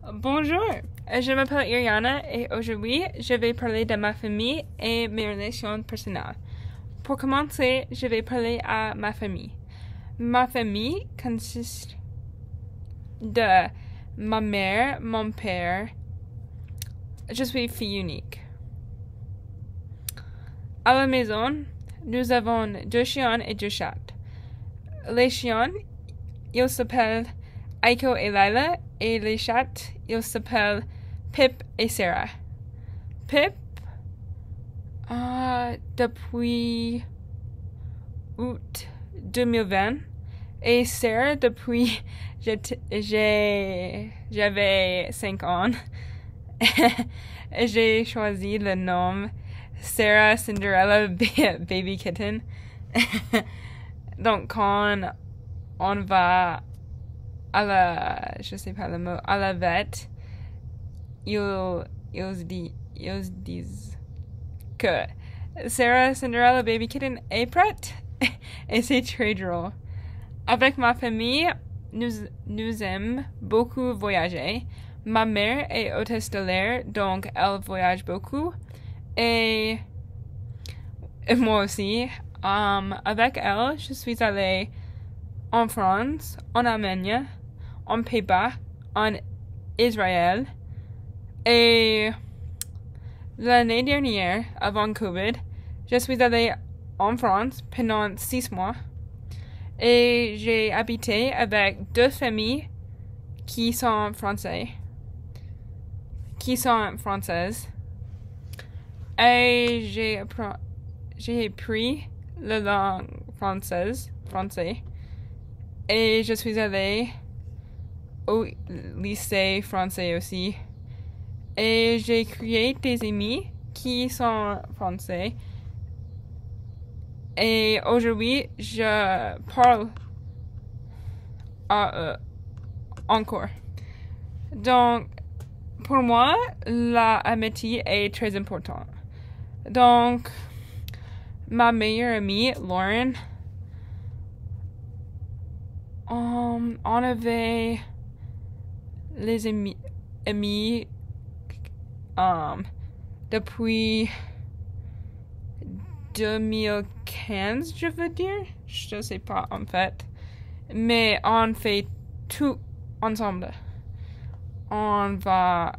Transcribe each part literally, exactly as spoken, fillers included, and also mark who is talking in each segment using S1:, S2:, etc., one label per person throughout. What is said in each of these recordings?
S1: Bonjour, je m'appelle Irianna et aujourd'hui je vais parler de ma famille et mes relations personnelles. Pour commencer, je vais parler à ma famille. Ma famille consiste de ma mère, mon père. Je suis fille unique. À la maison, nous avons deux chiens et deux chats. Les chiens, ils s'appellent Aiko et Lila, et les chats, ils s'appellent Pip et Sarah. Pip, euh, depuis août deux mille vingt, et Sarah depuis j'ai j'avais cinq ans. J'ai choisi le nom Sarah Cinderella Baby Kitten. Donc quand on va à la, je sais pas le mot, à la vet, ils, ils, disent, ils disent que Sarah Cinderella Baby Kitten est prête. Et c'est très drôle. Avec ma famille, nous, nous aimons beaucoup voyager. Ma mère est hôtesse de l'air, donc elle voyage beaucoup. Et, et moi aussi. Um, avec elle, je suis allée en France, en Allemagne, en Pays-Bas, en Israël. Et l'année dernière, avant Covid, je suis allée en France pendant six mois. Et j'ai habité avec deux familles qui sont françaises. Qui sont françaises. Et j'ai appris, j'ai appris la langue française, français. Et je suis allée au lycée français aussi. Et j'ai créé des amis qui sont français. Et aujourd'hui, je parle à eux encore. Donc, pour moi, l'amitié est très importante. Donc, ma meilleure amie, Lauren, um, on avait les amis, amis um, depuis deux mille quinze, je veux dire. Je sais pas en fait. Mais on fait tout ensemble. On va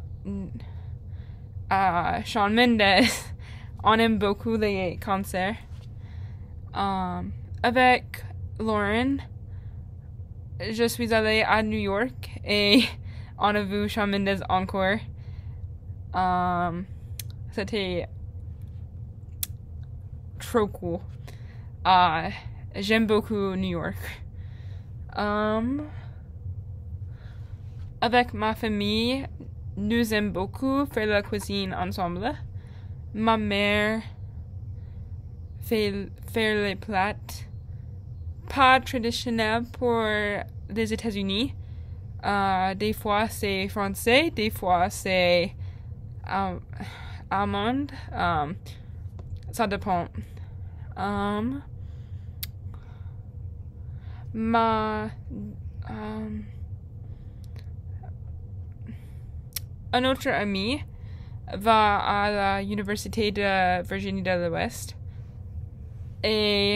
S1: à Shawn Mendes. On aime beaucoup les concerts. Um, avec Lauren, je suis allée à New York et on a vu Shawn Mendes encore. Um, C'était trop cool. Uh, j'aime beaucoup New York. Um, avec ma famille, nous aimons beaucoup faire la cuisine ensemble. Ma mère fait faire les plats pas traditionnels pour les États-Unis. Uh, des fois c'est français, des fois c'est um, allemand. Um, ça dépend. Um, ma um, un autre ami va à l'université de Virginie de l'Ouest et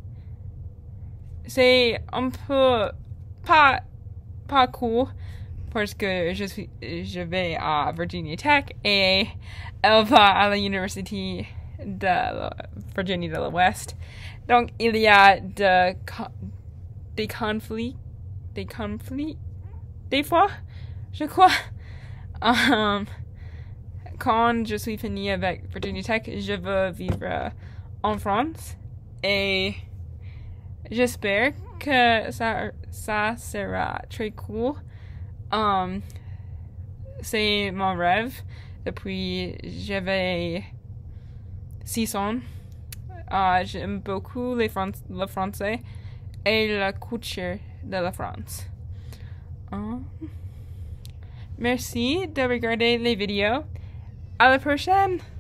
S1: c'est un peu pas pas cool parce que je suis je vais à Virginia Tech et elle va à l'université de Virginie de l'Ouest. Donc il y a de, des conflits des conflits des fois je crois. Um, quand je suis finie avec Virginia Tech, je veux vivre en France et j'espère que ça, ça sera très cool. Um, c'est mon rêve depuis j'avais six ans. Uh, j'aime beaucoup les Fran- le français et la culture de la France. Um, merci de regarder les vidéos. À la prochaine!